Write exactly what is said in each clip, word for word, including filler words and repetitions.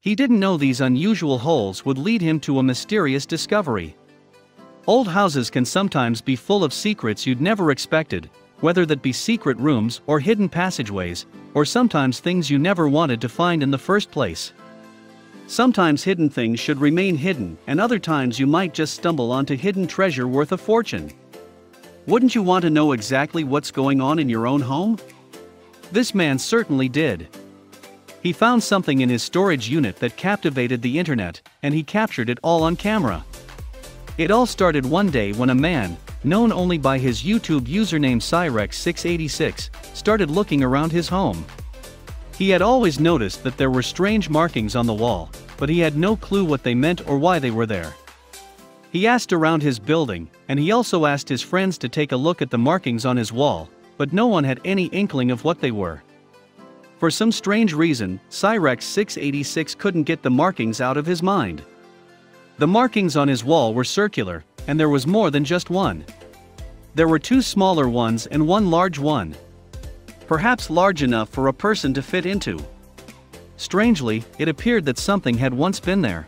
He didn't know these unusual holes would lead him to a mysterious discovery. Old houses can sometimes be full of secrets you'd never expected, whether that be secret rooms or hidden passageways, or sometimes things you never wanted to find in the first place. Sometimes hidden things should remain hidden, and other times you might just stumble onto hidden treasure worth a fortune. Wouldn't you want to know exactly what's going on in your own home? This man certainly did. He found something in his storage unit that captivated the internet, and he captured it all on camera. It all started one day when a man, known only by his YouTube username Cyrex six eighty-six, started looking around his home. He had always noticed that there were strange markings on the wall, but he had no clue what they meant or why they were there. He asked around his building, and he also asked his friends to take a look at the markings on his wall, but no one had any inkling of what they were. For some strange reason, Cyrex six eighty-six couldn't get the markings out of his mind. The markings on his wall were circular, and there was more than just one. There were two smaller ones and one large one. Perhaps large enough for a person to fit into. Strangely, it appeared that something had once been there.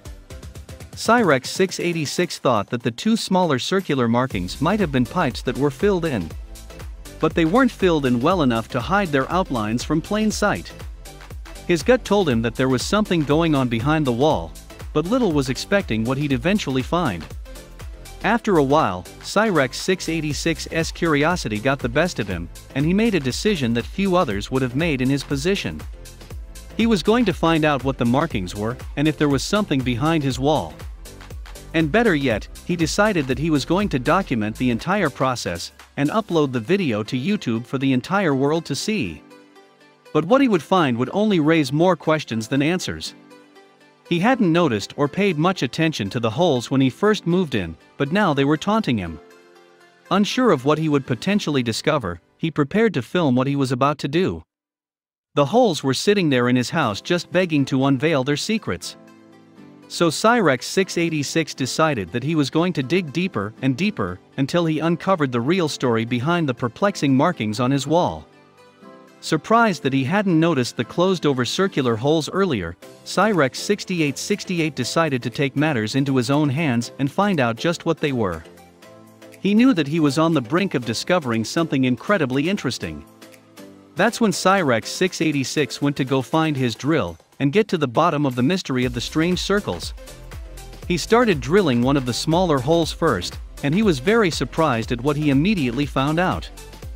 Cyrex six eighty-six thought that the two smaller circular markings might have been pipes that were filled in. But they weren't filled in well enough to hide their outlines from plain sight. His gut told him that there was something going on behind the wall, but little was expecting what he'd eventually find. After a while, Cyrex six eighty-six's curiosity got the best of him, and he made a decision that few others would have made in his position. He was going to find out what the markings were, and if there was something behind his wall. And better yet, he decided that he was going to document the entire process, and upload the video to YouTube for the entire world to see. But what he would find would only raise more questions than answers. He hadn't noticed or paid much attention to the holes when he first moved in, but now they were taunting him. Unsure of what he would potentially discover, he prepared to film what he was about to do. The holes were sitting there in his house just begging to unveil their secrets. So Cyrex six eighty-six decided that he was going to dig deeper and deeper until he uncovered the real story behind the perplexing markings on his wall. Surprised that he hadn't noticed the closed-over circular holes earlier, Cyrex sixty-eight sixty-eight decided to take matters into his own hands and find out just what they were. He knew that he was on the brink of discovering something incredibly interesting. That's when Cyrex six eighty-six went to go find his drill and get to the bottom of the mystery of the strange circles. He started drilling one of the smaller holes first, and he was very surprised at what he immediately found out.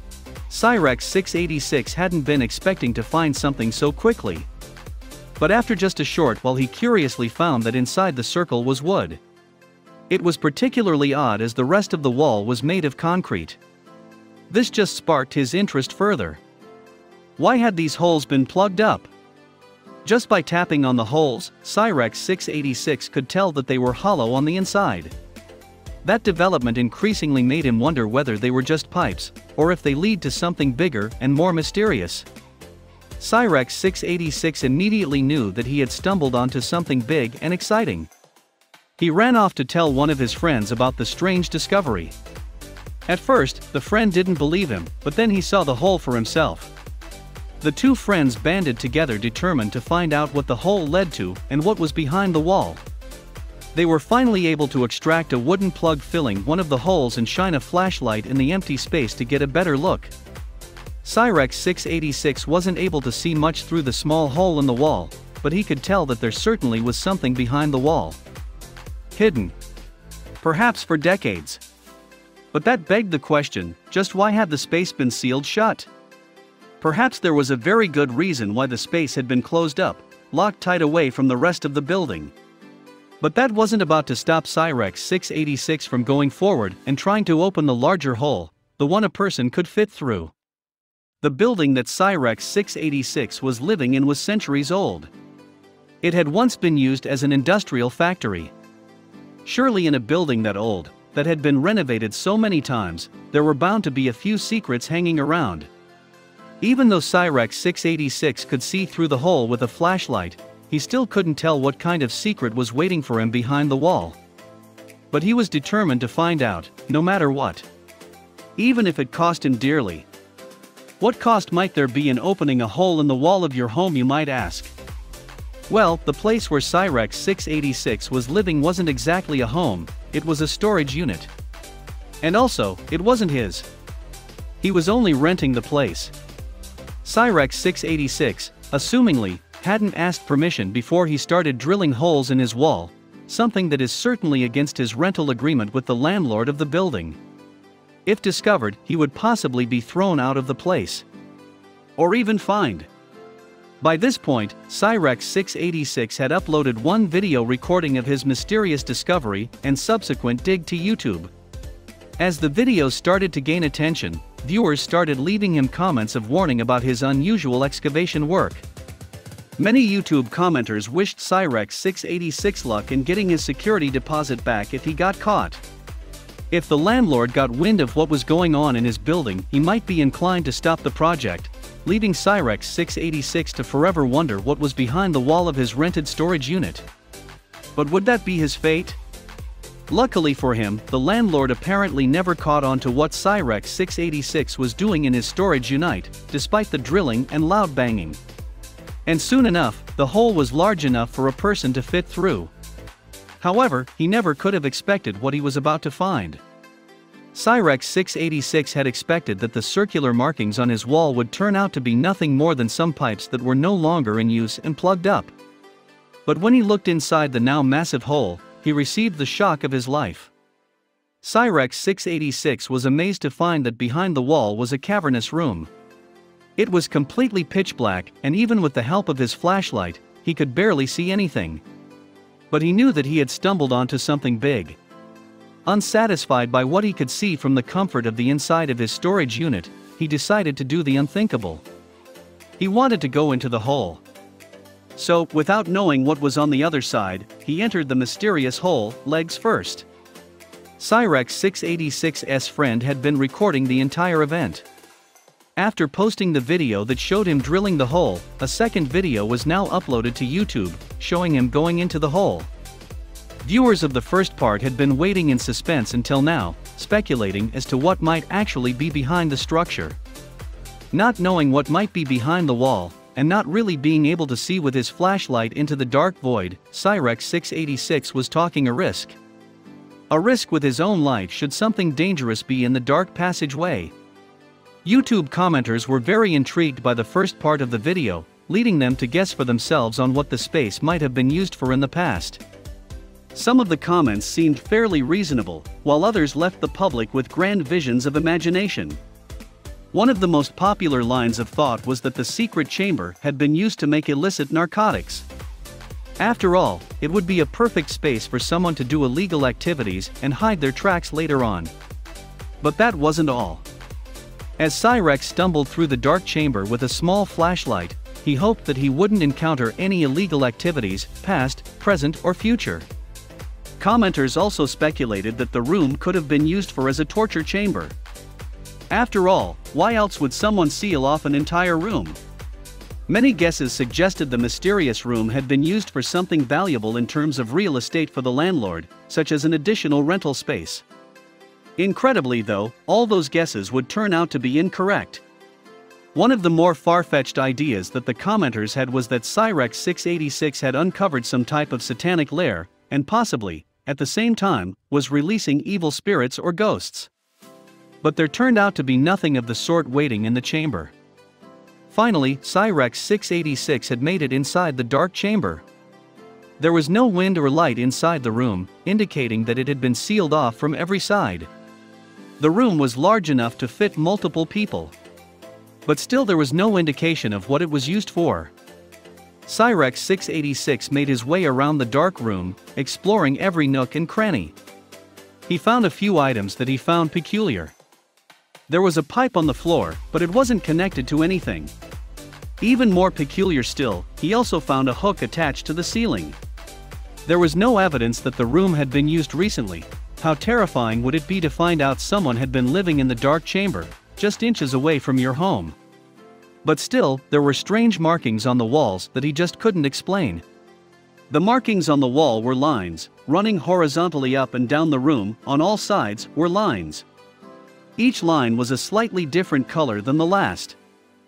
Cyrex six eighty-six hadn't been expecting to find something so quickly. But after just a short while he curiously found that inside the circle was wood. It was particularly odd as the rest of the wall was made of concrete. This just sparked his interest further. Why had these holes been plugged up? Just by tapping on the holes, Cyrex six eighty-six could tell that they were hollow on the inside. That development increasingly made him wonder whether they were just pipes, or if they lead to something bigger and more mysterious. Cyrex six eighty-six immediately knew that he had stumbled onto something big and exciting. He ran off to tell one of his friends about the strange discovery. At first, the friend didn't believe him, but then he saw the hole for himself. The two friends banded together determined to find out what the hole led to and what was behind the wall. They were finally able to extract a wooden plug filling one of the holes and shine a flashlight in the empty space to get a better look. Cyrex six eighty-six wasn't able to see much through the small hole in the wall, but he could tell that there certainly was something behind the wall. Hidden. Perhaps for decades. But that begged the question, just why had the space been sealed shut? Perhaps there was a very good reason why the space had been closed up, locked tight away from the rest of the building. But that wasn't about to stop Cyrex six eighty-six from going forward and trying to open the larger hole, the one a person could fit through. The building that Cyrex six eighty-six was living in was centuries old. It had once been used as an industrial factory. Surely in a building that old, that had been renovated so many times, there were bound to be a few secrets hanging around. Even though Cyrex six eighty-six could see through the hole with a flashlight, he still couldn't tell what kind of secret was waiting for him behind the wall. But he was determined to find out, no matter what. Even if it cost him dearly. What cost might there be in opening a hole in the wall of your home, you might ask? Well, the place where Cyrex six eighty-six was living wasn't exactly a home, it was a storage unit. And also, it wasn't his. He was only renting the place. Cyrex six eighty-six, assumingly, hadn't asked permission before he started drilling holes in his wall, something that is certainly against his rental agreement with the landlord of the building. If discovered, he would possibly be thrown out of the place. Or even fined. By this point, Cyrex six eighty-six had uploaded one video recording of his mysterious discovery and subsequent dig to YouTube. As the video started to gain attention, viewers started leaving him comments of warning about his unusual excavation work. Many YouTube commenters wished Cyrex six eighty-six luck in getting his security deposit back if he got caught. If the landlord got wind of what was going on in his building, he might be inclined to stop the project, leaving Cyrex six eighty-six to forever wonder what was behind the wall of his rented storage unit. But would that be his fate? Luckily for him, the landlord apparently never caught on to what Cyrex six eighty-six was doing in his storage unit, despite the drilling and loud banging. And soon enough, the hole was large enough for a person to fit through. However, he never could have expected what he was about to find. Cyrex six eighty-six had expected that the circular markings on his wall would turn out to be nothing more than some pipes that were no longer in use and plugged up. But when he looked inside the now massive hole, he received the shock of his life. Cyrex six eighty-six was amazed to find that behind the wall was a cavernous room. It was completely pitch black, and even with the help of his flashlight, he could barely see anything. But he knew that he had stumbled onto something big. Unsatisfied by what he could see from the comfort of the inside of his storage unit, he decided to do the unthinkable. He wanted to go into the hole. So, without knowing what was on the other side, he entered the mysterious hole, legs first. Cyrex six eighty-six's friend had been recording the entire event. After posting the video that showed him drilling the hole, a second video was now uploaded to YouTube, showing him going into the hole. Viewers of the first part had been waiting in suspense until now, speculating as to what might actually be behind the structure. Not knowing what might be behind the wall, and not really being able to see with his flashlight into the dark void, Cyrex six eighty-six was taking a risk. A risk with his own life should something dangerous be in the dark passageway. YouTube commenters were very intrigued by the first part of the video, leading them to guess for themselves on what the space might have been used for in the past. Some of the comments seemed fairly reasonable, while others left the public with grand visions of imagination. One of the most popular lines of thought was that the secret chamber had been used to make illicit narcotics. After all, it would be a perfect space for someone to do illegal activities and hide their tracks later on. But that wasn't all. As Cyrex stumbled through the dark chamber with a small flashlight, he hoped that he wouldn't encounter any illegal activities, past, present, or future. Commenters also speculated that the room could have been used for as a torture chamber. After all, why else would someone seal off an entire room? Many guesses suggested the mysterious room had been used for something valuable in terms of real estate for the landlord, such as an additional rental space. Incredibly though, all those guesses would turn out to be incorrect. One of the more far-fetched ideas that the commenters had was that Cyrex six eighty-six had uncovered some type of satanic lair, and possibly, at the same time, was releasing evil spirits or ghosts. But there turned out to be nothing of the sort waiting in the chamber. Finally, Cyrex six eighty-six had made it inside the dark chamber. There was no wind or light inside the room, indicating that it had been sealed off from every side. The room was large enough to fit multiple people. But still there was no indication of what it was used for. Cyrex six eighty-six made his way around the dark room, exploring every nook and cranny. He found a few items that he found peculiar. There was a pipe on the floor, but it wasn't connected to anything. Even more peculiar still, he also found a hook attached to the ceiling. There was no evidence that the room had been used recently. How terrifying would it be to find out someone had been living in the dark chamber, just inches away from your home? But still, there were strange markings on the walls that he just couldn't explain. The markings on the wall were lines, running horizontally up and down the room. On all sides were lines. Each line was a slightly different color than the last.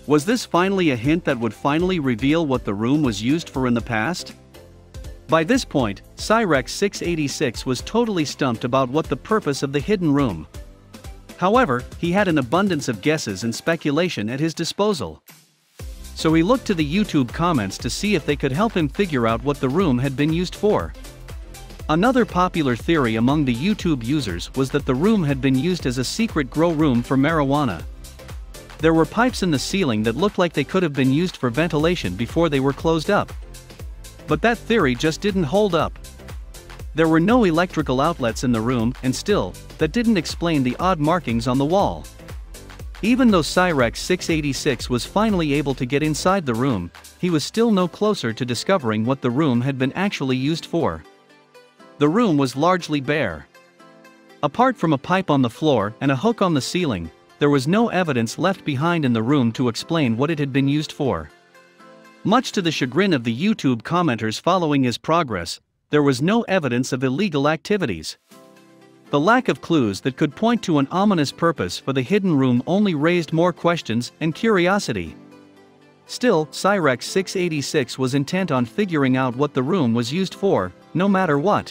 Was this finally a hint that would finally reveal what the room was used for in the past? By this point, Cyrex six eighty-six was totally stumped about what the purpose of the hidden room. However, he had an abundance of guesses and speculation at his disposal. So he looked to the YouTube comments to see if they could help him figure out what the room had been used for. Another popular theory among the YouTube users was that the room had been used as a secret grow room for marijuana. There were pipes in the ceiling that looked like they could have been used for ventilation before they were closed up. But that theory just didn't hold up. There were no electrical outlets in the room, and still, that didn't explain the odd markings on the wall. Even though Cyrex six eighty-six was finally able to get inside the room, he was still no closer to discovering what the room had been actually used for. The room was largely bare. Apart from a pipe on the floor and a hook on the ceiling, there was no evidence left behind in the room to explain what it had been used for. Much to the chagrin of the YouTube commenters following his progress, there was no evidence of illegal activities. The lack of clues that could point to an ominous purpose for the hidden room only raised more questions and curiosity. Still, Cyrex six eighty-six was intent on figuring out what the room was used for, no matter what.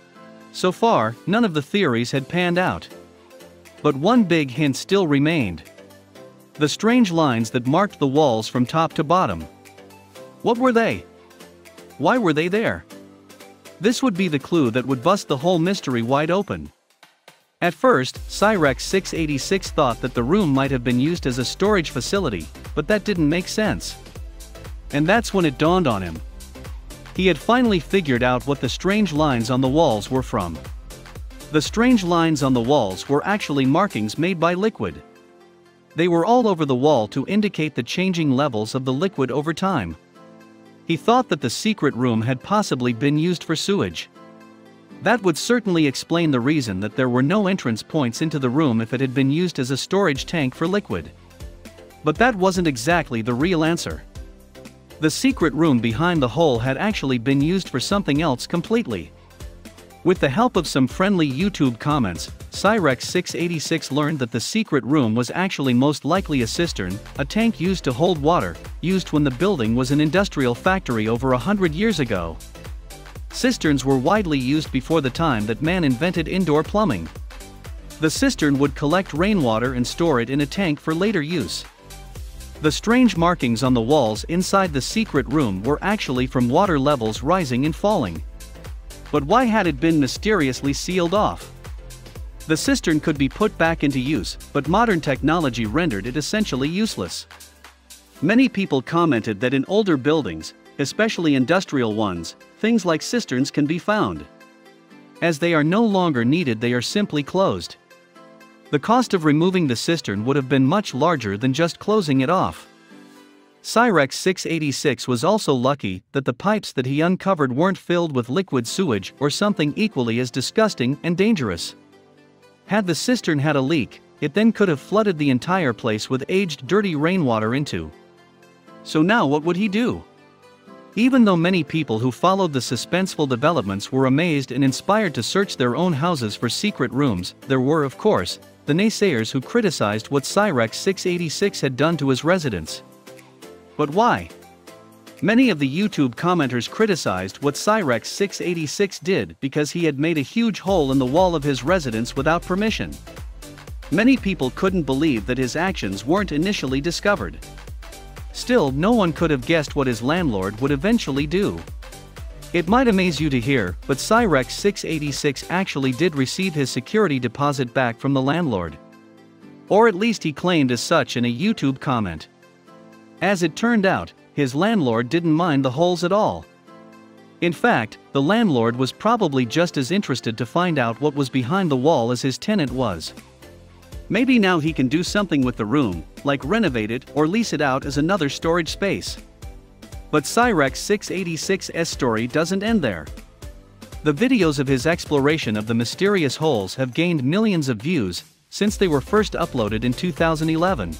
So far, none of the theories had panned out. But one big hint still remained. The strange lines that marked the walls from top to bottom. What were they? Why were they there? This would be the clue that would bust the whole mystery wide open. At first, Cyrex six eighty-six thought that the room might have been used as a storage facility, but that didn't make sense. And that's when it dawned on him. He had finally figured out what the strange lines on the walls were from. The strange lines on the walls were actually markings made by liquid. They were all over the wall to indicate the changing levels of the liquid over time. He thought that the secret room had possibly been used for sewage. That would certainly explain the reason that there were no entrance points into the room if it had been used as a storage tank for liquid. But that wasn't exactly the real answer. The secret room behind the hole had actually been used for something else completely. With the help of some friendly YouTube comments, Cyrex six eighty-six learned that the secret room was actually most likely a cistern, a tank used to hold water, used when the building was an industrial factory over a hundred years ago. Cisterns were widely used before the time that man invented indoor plumbing. The cistern would collect rainwater and store it in a tank for later use. The strange markings on the walls inside the secret room were actually from water levels rising and falling. But why had it been mysteriously sealed off? The cistern could be put back into use, but modern technology rendered it essentially useless. Many people commented that in older buildings, especially industrial ones, things like cisterns can be found. As they are no longer needed, they are simply closed. The cost of removing the cistern would have been much larger than just closing it off. Cyrex six eighty-six was also lucky that the pipes that he uncovered weren't filled with liquid sewage or something equally as disgusting and dangerous. Had the cistern had a leak, it then could have flooded the entire place with aged dirty rainwater into. So now what would he do? Even though many people who followed the suspenseful developments were amazed and inspired to search their own houses for secret rooms, there were, of course, the naysayers who criticized what Cyrex six eighty-six had done to his residence. But why? Many of the YouTube commenters criticized what Cyrex six eighty-six did because he had made a huge hole in the wall of his residence without permission. Many people couldn't believe that his actions weren't initially discovered. Still, no one could have guessed what his landlord would eventually do. It might amaze you to hear, but Cyrex six eighty-six actually did receive his security deposit back from the landlord. Or at least he claimed as such in a YouTube comment. As it turned out, his landlord didn't mind the holes at all. In fact, the landlord was probably just as interested to find out what was behind the wall as his tenant was. Maybe now he can do something with the room, like renovate it or lease it out as another storage space. But Cyrex six eighty-six's story doesn't end there. The videos of his exploration of the mysterious holes have gained millions of views since they were first uploaded in two thousand eleven.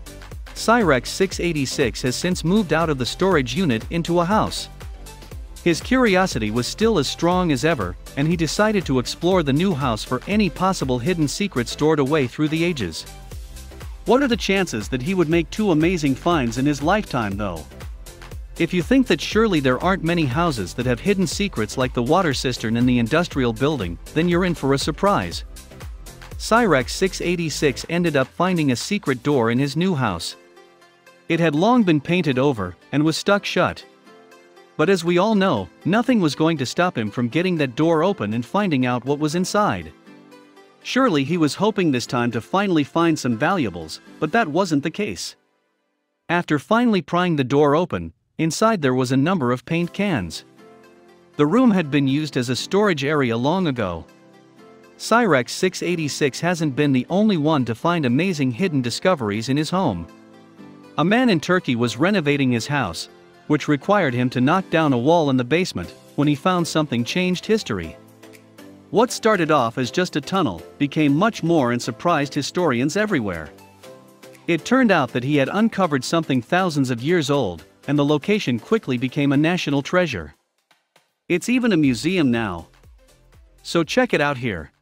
Cyrex six eighty-six has since moved out of the storage unit into a house. His curiosity was still as strong as ever, and he decided to explore the new house for any possible hidden secret stored away through the ages. What are the chances that he would make two amazing finds in his lifetime though? If you think that surely there aren't many houses that have hidden secrets like the water cistern in the industrial building, then you're in for a surprise. Cyrex six eighty-six ended up finding a secret door in his new house. It had long been painted over and was stuck shut. But as we all know, nothing was going to stop him from getting that door open and finding out what was inside. Surely he was hoping this time to finally find some valuables, but that wasn't the case. After finally prying the door open, inside there was a number of paint cans. The room had been used as a storage area long ago. Cyrex six eighty-six hasn't been the only one to find amazing hidden discoveries in his home. A man in Turkey was renovating his house, which required him to knock down a wall in the basement, when he found something changed history. What started off as just a tunnel became much more and surprised historians everywhere. It turned out that he had uncovered something thousands of years old, and the location quickly became a national treasure. It's even a museum now. So check it out here.